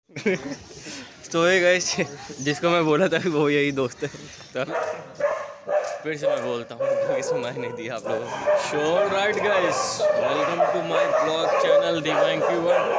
तो ये गाइस जिसको मैं बोला था वो यही दोस्त है, तो फिर से मैं बोलता हूँ क्योंकि सुनाई नहीं दिया आप लोगों को। So right guys, welcome to my blog channel Divyang cuber.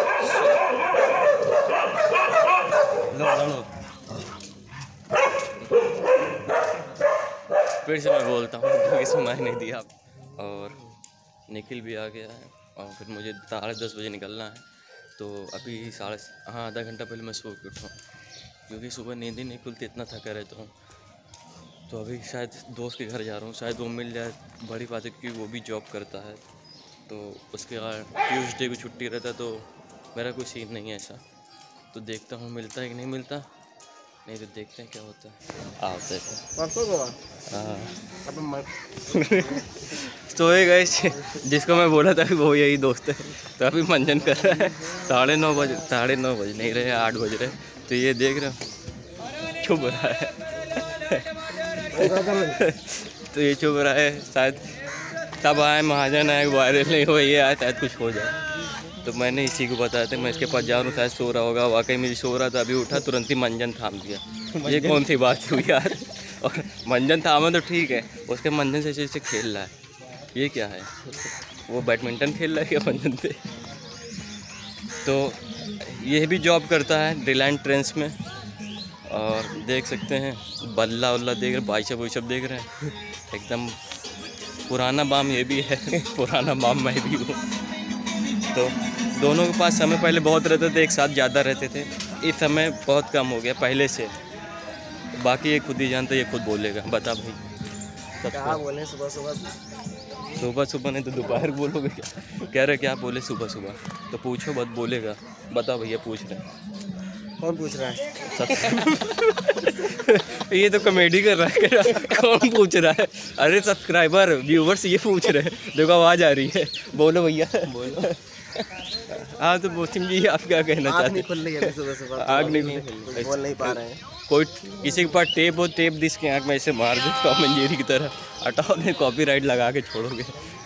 फिर से मैं बोलता हूँ क्योंकि सुनाई नहीं दिया। और निखिल भी आ गया है और फिर मुझे 10:30 बजे निकलना है। तो अभी आधा घंटा पहले मैं सो के उठा क्योंकि सुबह नींद ही नहीं खुलती, इतना थका रहता हूँ। तो अभी शायद दोस्त के घर जा रहा हूँ, शायद वो मिल जाए, बड़ी बात है क्योंकि वो भी जॉब करता है। तो उसके बाद ट्यूसडे भी छुट्टी रहता है, तो मेरा कोई सीन नहीं है ऐसा। तो देखता हूँ मिलता है कि नहीं मिलता, नहीं तो देखते हैं क्या होता है। आते तो ये गाइस जिसको मैं बोला था वो यही दोस्त है, तो अभी मंजन कर रहा है। 9:30 बज नहीं रहे, 8 बज रहे। तो ये देख रहे हो चुप रहा है। तो ये चुप रहा है, शायद तब आए महाजन आए, वायरल नहीं हो, ये आए शायद कुछ हो जाए। तो मैंने इसी को बताया था मैं इसके पास जा रहा हूँ, शायद सो रहा होगा। वाकई में सो रहा था, अभी उठा तुरंत ही मंजन थाम दिया। ये कौन सी बात हुई यार। और मंजन थामा तो ठीक है, उसके मंजन से ऐसे खेल रहा है, ये क्या है? वो बैडमिंटन खेल रहा है क्या मंजन से? तो ये भी जॉब करता है रिलायंस ट्रेंड्स में। और देख सकते हैं बल्ला उल्ला देख रहे, बाइशप वाइशप देख रहे हैं। एकदम पुराना बाम ये भी है, पुराना बाम मैं भी हूँ। तो दोनों के पास समय पहले बहुत रहते थे, एक साथ ज़्यादा रहते थे। इस समय बहुत कम हो गया पहले से। बाकी ये खुद ही जानता है, ये खुद बोलेगा। बता भाई क्या बोले सुबह सुबह नहीं तो दोपहर बोलोगे क्या? कह रहे क्या बोले सुबह सुबह, तो पूछो बस बोलेगा। बता भैया, पूछ रहे हैं। कौन पूछ रहा है? ये तो कॉमेडी कर रहा है। कौन पूछ रहा है? अरे सब्सक्राइबर व्यूवर्स ये पूछ रहे हैं। देखो आवाज़ आ रही है, बोलो भैया बोलो। हाँ तो मोसिम जी आप क्या कहना चाहते हैं? सुबह आग नहीं बोल नहीं पा रहे हैं। कोई किसी के पास टेप हो, टेप जिसके आँख में ऐसे मार दे टॉम एंड जेरी की तरह, हटाओ नहीं कॉपीराइट लगा के छोड़ोगे।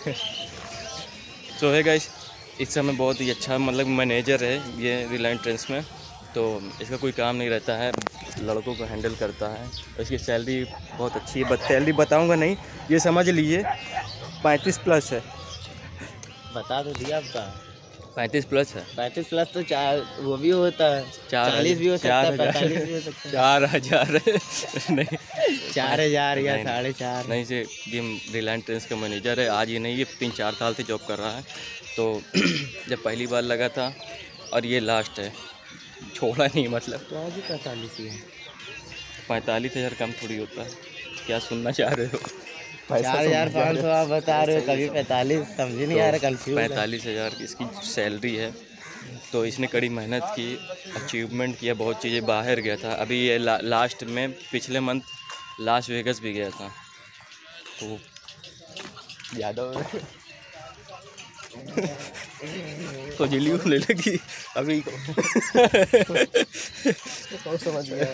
तो है गाइस, इस समय बहुत ही अच्छा मतलब मैनेजर है ये रिलायंस ट्रेंड्स में। तो इसका कोई काम नहीं रहता है, लड़कों को हैंडल करता है। इसकी सैलरी बहुत अच्छी है, सैलरी बताऊंगा नहीं, ये समझ लीजिए 35+ है। बता तो दिया आपका 35+ है। 35+ तो वो भी होता है, 40 भी हो सकता है, 45 भी हो सकता है। 4,000 नहीं 4,000 या 4,500 नहीं से ये रिलायंस ट्रेंड्स का मैनेजर है। आज ये नहीं, ये 3-4 साल से जॉब कर रहा है। तो जब पहली बार लगा था और ये लास्ट है, छोड़ा नहीं मतलब। तो आज ही 45 ही है। 45,000 कम थोड़ी होता है, क्या सुनना चाह रहे हो? 4,500 आप बता रहे हो, कभी 45 समझ नहीं आ रहा, कंफ्यूज। 45,000 इसकी सैलरी है। तो इसने कड़ी मेहनत की, अचीवमेंट किया, बहुत चीज़ें, बाहर गया था। अभी ये लास्ट में पिछले मंथ लास वेगस भी गया था। तो ज़्यादा तो जल्दी ले लगी अभी। समझ गया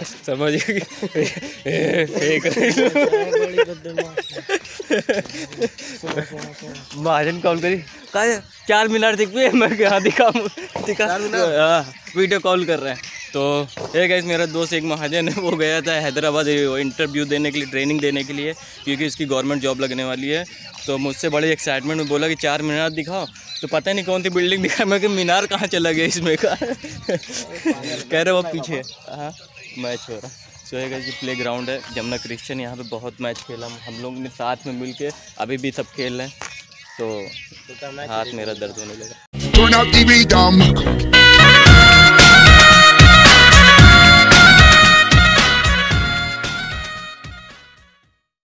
महाजन कॉल करी, कहा 4 मीनार दिख पे, मैं क्या दिखा वीडियो कॉल कर रहे हैं। तो एक गाइस मेरा दोस्त एक महाजन है, वो गया था हैदराबाद इंटरव्यू देने के लिए, ट्रेनिंग देने के लिए, क्योंकि उसकी गवर्नमेंट जॉब लगने वाली है। तो मुझसे बड़े एक्साइटमेंट में बोला कि 4 मीनार दिखाओ। तो पता नहीं कौन सी बिल्डिंग दिखा, मैं कि मीनार कहाँ चला गया इसमें का। कह रहे वो पीछे। हाँ मैच हो रहा। सो है कि प्ले ग्राउंड है जमुना क्रिश्चियन, यहाँ पे बहुत मैच खेला हम लोग ने साथ में मिल के, अभी भी सब खेल रहे हैं। तो हाथ मेरा दर्द होने लगा।